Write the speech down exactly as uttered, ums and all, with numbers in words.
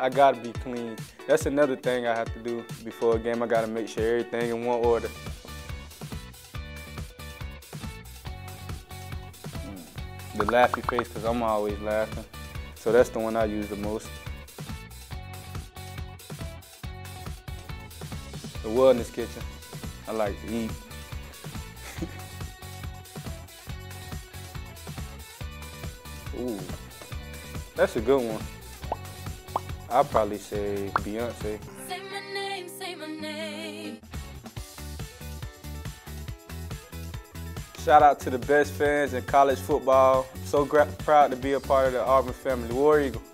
I gotta be clean. That's another thing I have to do before a game. I gotta make sure everything in one order. The laughy face, because I'm always laughing. So that's the one I use the most. The Wellness Kitchen. I like to eat. Ooh, that's a good one. I'll probably say Beyonce. Say my name, say my name. Shout out to the best fans in college football. So proud to be a part of the Auburn family. War Eagle.